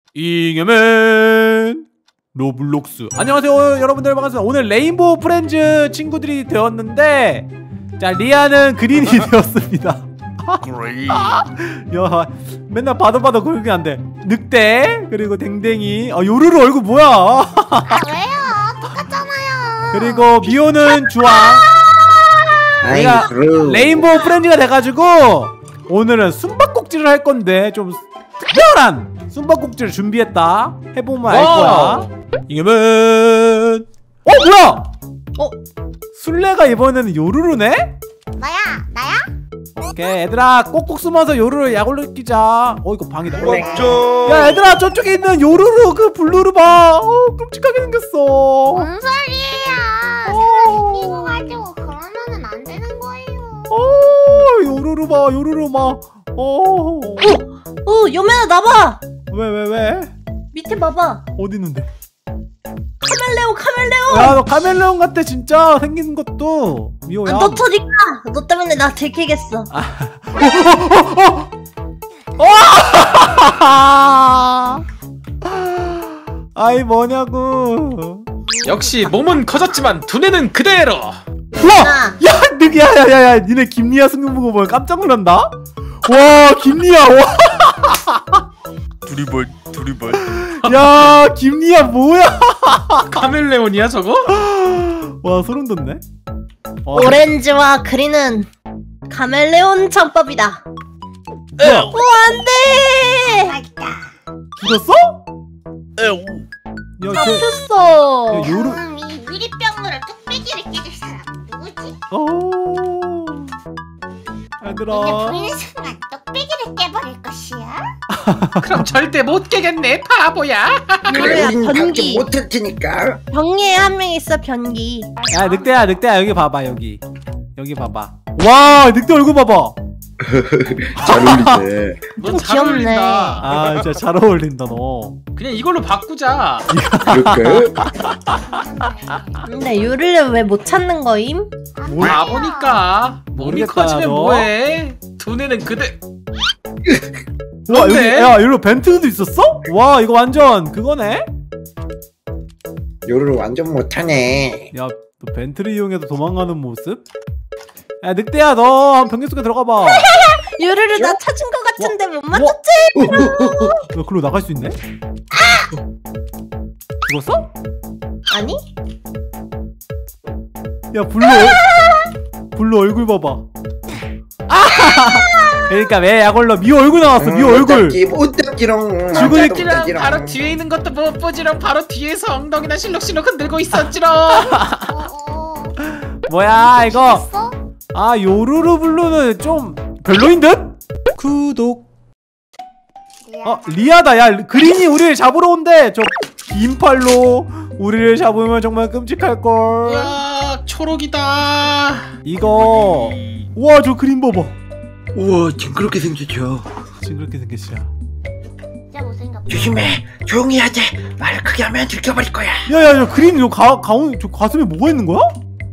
잉여맨 로블록스. 안녕하세요 여러분들, 반갑습니다. 오늘 레인보우 프렌즈 친구들이 되었는데, 자, 리아는 그린이 되었습니다. 야, 맨날 봐도 그러게 안돼. 늑대, 그리고 댕댕이. 요루루 얼굴 뭐야? 왜요? 똑같잖아요. 그리고 미호는 주황. 내가 레인보우 프렌즈가 돼가지고 오늘은 숨바꼭질을 할 건데 좀 특별한 숨바꼭질을 준비했다. 해보면 알 거야. 이겨면. 뭐야? 술래가 이번에는 요루루네? 나야? 오케이, 얘들아 꼭꼭 숨어서 요루루 약올로 끼자. 이거 방이다. 맞죠? 야, 얘들아 저쪽에 있는 요루루 그 블루루 봐. 끔찍하게 생겼어. 뭔 소리예요? 이거 가지고 그러면은 안 되는 거예요. 요루루 봐, 요루루 봐. 여매야 나봐. 왜? 밑에 봐봐. 어디 있는데? 카멜레온. 야, 너 카멜레온 같아 진짜, 생긴 것도. 미호야. 너 터니까. 너 때문에 나 들키겠어. 아이 뭐냐고. 역시 몸은 커졌지만 두뇌는 그대로. 와! 야, 니네 김리아 승부 보고 보면 깜짝 놀란다? 와, 김리아, 와! 두리벌. 야, 김리아 뭐야? 카멜레온이야 저거? 와, 소름 돋네. 오렌지와 그린은 카멜레온 창법이다. 뭐야? 안돼. 맞다. 죽었어? 야, 잡혔어. 요루. 이 유리병으로 뚝배기를 깨줄 사람 누구지? 근데 얘들아. 보이는 순간 뚝배기를 깨버릴 것이야. 그럼 절대 못 깨겠네 바보야. 요루야 우린 변기. 그렇게 못할 테니까. 변기에 한 명 있어. 변기. 야, 늑대야 여기 봐봐. 여기 봐봐. 와, 늑대 얼굴 봐봐. 잘 어울리네. 넌 잘 귀엽네. 어울린다. 아, 진짜 잘 어울린다 너. 그냥 이걸로 바꾸자. 그럴까요? 근데 요루를 왜 못 찾는 거임? 바보니까. 몸이 모르겠다, 커지면 너. 뭐해? 두뇌는 그대. 와, 여기, 뭔데? 야, 여기로 벤트도 있었어? 와, 이거 완전 그거네? 요루루 완전 못하네. 야, 너 벤트를 이용해서 도망가는 모습? 야, 늑대야, 너 한 변기 속에 들어가봐. 요루를 나 찾은 거 같은데 못 맞췄지? 야, 글로 나갈 수 있네? 죽었어? 아니? 야, 블루 얼굴 봐봐. 그러니까 왜 약올러? 미호 얼굴 나왔어. 미호 얼굴. 못 잡기롱. 죽으니까 찌랑 바로 뒤에 있는 것도 못 보지랑 바로 뒤에서 엉덩이나 실룩실룩 흔들고 있었지롱. 뭐야 이거? 됐어? 요루루 블루는 좀 별로인 듯? 구독. 리아다. 야, 그린이 우리를 잡으러 온대. 저 긴 팔로 우리를 잡으면 정말 끔찍할걸. 우와 초록이다. 이거. 우와, 저 그린 봐봐. 우와, 징그럽게 생겼죠. 징그럽게 생겼어. 진짜 못생겼다. 조심해. 조용히 하자. 말 크게 하면 들켜버릴 거야. 야, 그린 저 저 가슴에 뭐가 있는 거야?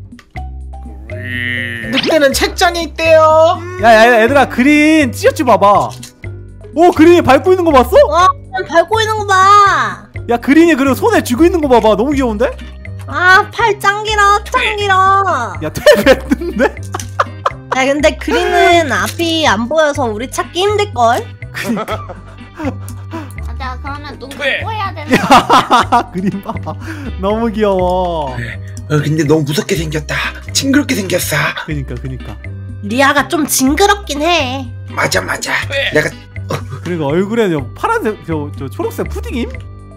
늑대는 책장에 있대요. 야, 얘들아, 그린 찢었지 봐봐. 그린이 밟고 있는 거 봤어? 와, 밟고 있는 거 봐. 야, 그린이 그리고 손에 쥐고 있는 거 봐봐. 너무 귀여운데? 팔 짱 길어. 야, 퇴배했는데? 야, 근데 그린은 앞이 안 보여서 우리 찾기 힘들걸? 맞아, 그러면 누구 왜? 해야 되는 거야? 그린 봐봐. 너무 귀여워. 근데 너무 무섭게 생겼다. 징그럽게 생겼어. 그니까. 리아가 좀 징그럽긴 해. 맞아. 내가 그리고 얼굴에 저 파란색, 저 초록색 푸딩임?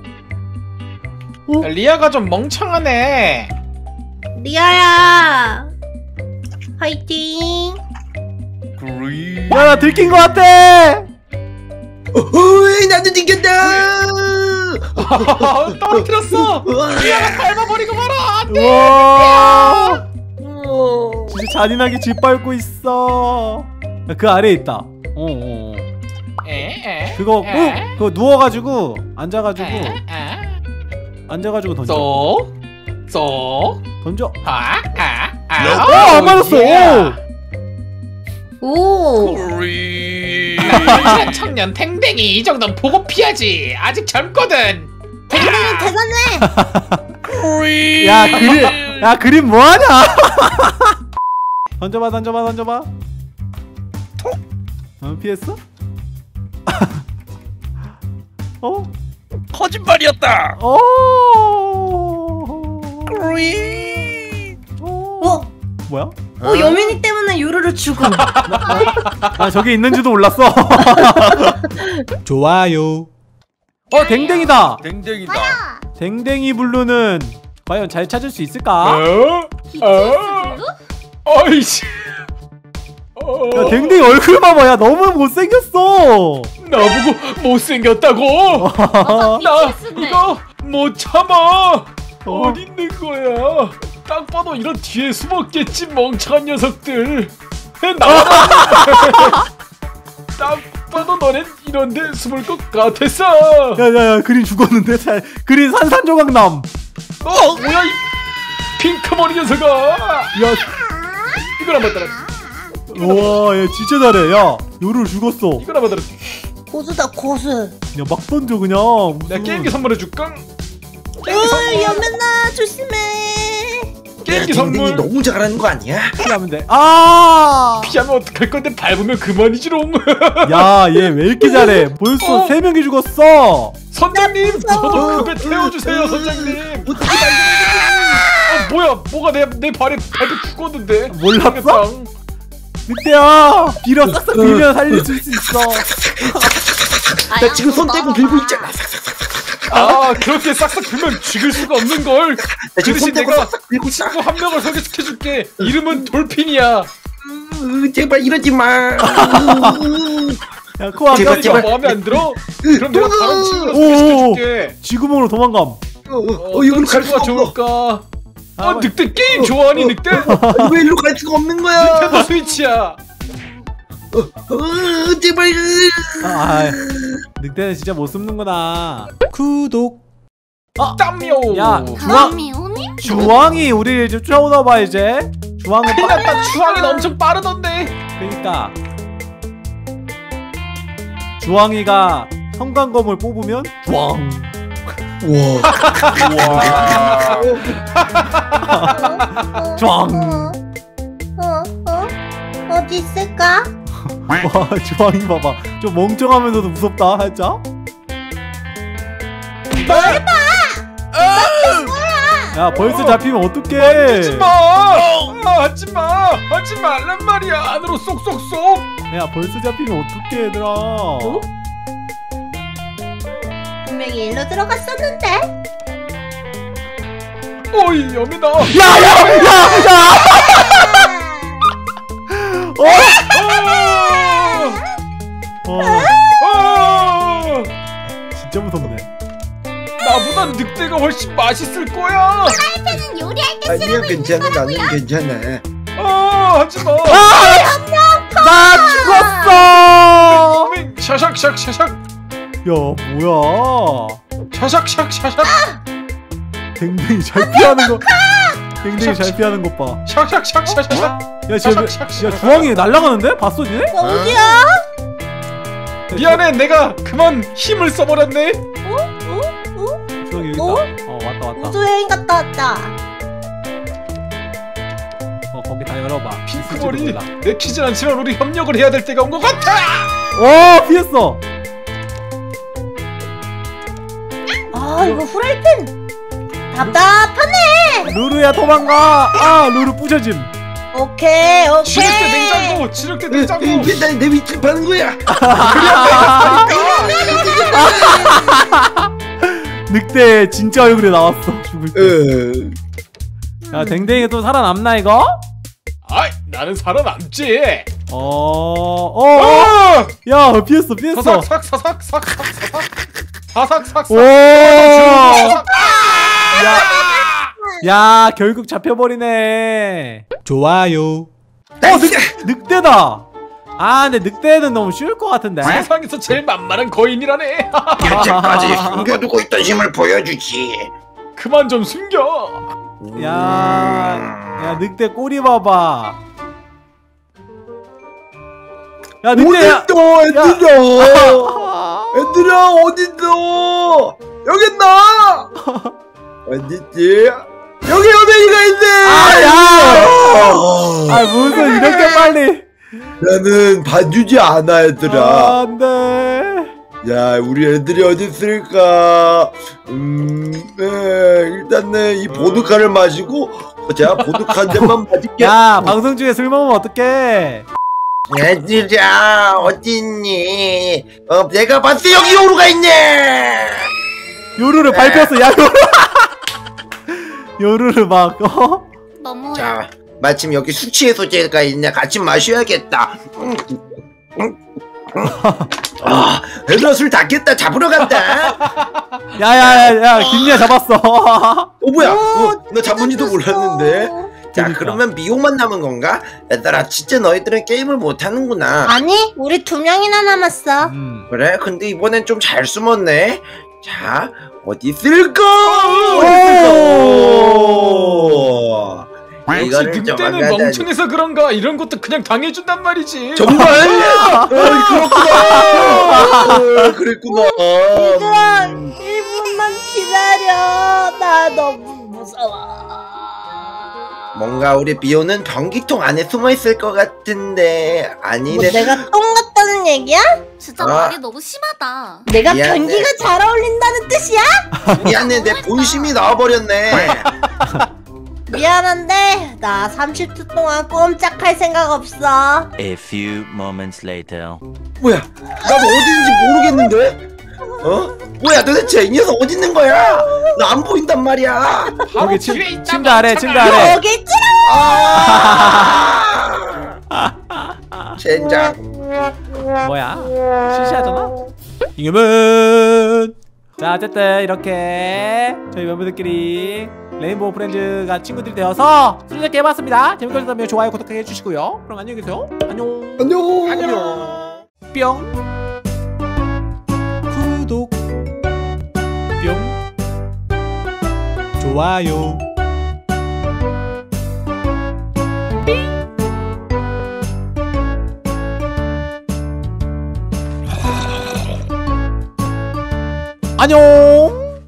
리아가 좀 멍청하네. 리아야, 화이팅. 야, 나 들킨 거 같아! 나도 생겼다. 떨어뜨렸어. 리아가 밟아버리고 말아. 우와! 진짜 잔인하게 짓밟고 있어. 야, 그 아래에 있다. 그거 누워가지고 앉아가지고 던져. 던져. 안 맞았어. 오. 청년 탱탱이 이 정도는 보고 피하지. 아직 젊거든. 댕댕이 대단해. 야 그림 뭐하냐? 던져봐. 피했어? 어? 거짓말이었다. 어? 뭐야? 여민이 때문에 요루루 죽음. 나 저기 있는지도 몰랐어. 좋아요. 댕댕이다. 댕댕이다. 댕댕이 블루는 과연 잘 찾을 수 있을까? 어이씨. 야 댕댕이 얼굴 봐봐. 야 너무 못생겼어. 나보고 못생겼다고? 나 이거 못 참아. 어디 있는 거야? 딱 봐도 이런 뒤에 숨었겠지 멍청한 녀석들. 나와라. 딱 봐도 너넨 이런데 숨을 것 같았어. 야야야 그린 죽었는데. 그린 산산조각남. 뭐야 이 핑크머리 녀석아. 야 이걸 한번 따라. 우와 야 진짜 잘해. 야 요루 죽었어. 이걸 한번 따라. 고수다 고수. 야 막 던져 그냥. 내가 게임기 선물해줄까? 여민아 조심해. 게임기 댕댕이 선물. 너무 잘하는 거 아니야? 피하면 돼. 피하면 어떡할 건데 밟으면 그만이지롱. 야 얘 왜 이렇게 잘해? 벌써 3명이 죽었어. 선장님 저도 급에 태워주세요 선장님. 뭐야 뭐가 내 발에 죽었는데. 몰랐어? 늑대야 빌어 싹싹 빌면 살릴 수 있어. 나 지금 손 떼고 빌고 있잖아. 아 그렇게 싹싹 빌면 죽일 수가 없는 걸. 나 그 지금 손 대신 떼고 내가 싹싹 빌고 있어. 친구 한 명을 소개시켜줄게. 이름은 돌핀이야. 제발 이러지 마. 야 코아 제발, 제발. 마음에 안 들어? 그럼 내가 다른 친구를 소개시켜줄게. 지금으로 도망감. 이걸로 갈 수가 친구가 없어. 좋을까? 늑대 게임 좋아하니 늑대? 왜 일로 갈 수가 없는 거야? 닌텐도 스위치야. 제발. 늑대는 진짜 못 숨는구나. 구독. 땀요. 야 감이 오네? 주황이 우리 좀 쫓아오나봐 이제. 주황은 큰일 났다. 주황이는 엄청 빠르던데. 그러니까 주황이가 성광검을 뽑으면 주황. 주황. 어디 있을까? 와 주황이 봐봐. 좀 멍청하면서도 무섭다 살짝. 야 벌써 잡히면 어떡해. 하지마. 하지마. 하지 말란 말이야. 안으로 쏙쏙쏙. 야 벌써 잡히면 어떡해 얘들아. 분명히 일로 들어갔었는데. 어이 여민아. 진짜 무섭네. 나보다 늑대가 훨씬 맛있을 거야. 나한테는 요리할 때 아니야 괜찮아. 나는 괜찮아. 하지마. 나 죽었어. 샤샥 샤샥. 야 뭐야. 샤샥 샤샥. 댕댕이 잘 피하는 거. 댕댕이 잘 피하는 것 봐. 샤샥 샤샥. 야 주황이 날아가는데? 봤어 쟤? 어디야? 미안해 내가 그만 힘을 써버렸네. 주황이 여기 있다. 왔다. 우주여행 갔다 왔다. 거기 다 열어봐. 핑크머리 내키진 않지만 우리 협력을 해야 될 때가 온 것 같아. 오 피했어. 이거 후라이팬 답답하네. 루루야 도망가. 루루 부셔짐. 오케이. 지력대 냉장고. 지력대 냉장고. 맨날 내 위치를 파는 거야. 늑대 진짜 얼굴에 나왔어. 죽을 때. 야 댕댕이가 또 살아남나 이거? 아이 나는 살아남지. 야 피했어. 사삭삭삭삭삭삭삭. 사삭삭삭. 오. 야 결국 잡혀버리네. 좋아요. 늑대다. 근데 늑대는 너무 쉬울 것 같은데. 세상에서 제일 만만한 거인이라네. 여태까지 숨겨두고 있던 힘을 보여주지. 그만 좀 숨겨. 야 늑대 꼬리 봐봐. 야 늑대야. 어딨어 얘들아 어딨어 여기 있나 어딨지 여기 연예인가 있네 아 무슨 이렇게 빨리. 나는 봐주지 않아 얘들아 안돼. 야 우리 애들이 어디 있을까 일단은 이 보드카를 마시고 자 보드카 한 잔만 마실게 야 방송 중에 술 먹으면 어떡해. 얘들아 어딨니 내가 봤어 여기 요루가 있네 요루를 밟혔어. 야 요루. 요루를 막 너무. 자 마침 여기 수치 해소제가 있네 같이 마셔야겠다 얘들아 술 다 깼다 잡으러 간다 야야야야 김리아 잡았어. 뭐야 나 잡은지도 몰랐는데 자 그러니까. 그러면 미용만 남은 건가? 얘들아 진짜 너희들은 게임을 못하는구나 아니 우리 2명이나 남았어. 그래? 근데 이번엔 좀 잘 숨었네 자 어디 있을까? 역시 이거를 좀 늑대는 막아다니. 멍청해서 그런가 이런 것도 그냥 당해준단 말이지. 정말? 그렇구나 그랬구나 얘들아 1분만 기다려. 나 너무 무서워. 뭔가 우리 비오는 변기통 안에 숨어있을 것 같은데 아니네 뭐 내가 똥 같다는 얘기야? 진짜 아. 말이 너무 심하다. 내가 미안해. 변기가 잘 어울린다는 뜻이야? 미안해 내 본심이 나와버렸네 미안한데 나 30초 동안 꼼짝할 생각 없어. A few moments later. 뭐야 나도 어디인지 모르겠는데 뭐야 도대체 이 녀석 어디 있는 거야 나 안 보인단 말이야 바로 여기 뒤에 있다, 침대 아래 멍청아. 침대 아래. 여기 있지? 젠장 뭐야 시시하잖아. 이금은 자 어쨌든 이렇게 저희 멤버들끼리 레인보우 프렌즈가 친구들이 되어서 수리잡기 해봤습니다. 재밌게 보셨다면 좋아요 구독하게 해주시고요. 그럼 안녕히 계세요. 안녕. 안녕 뿅 구독 뿅 좋아요 안녕.